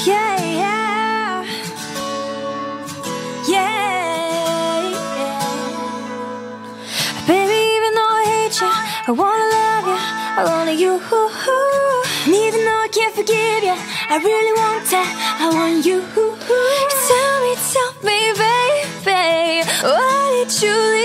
Yeah, yeah. Yeah, yeah. Baby, even though I hate you, I wanna love you, I want you. And even though I can't forgive you, I really want that, I want you. Tell me, baby, why did you leave?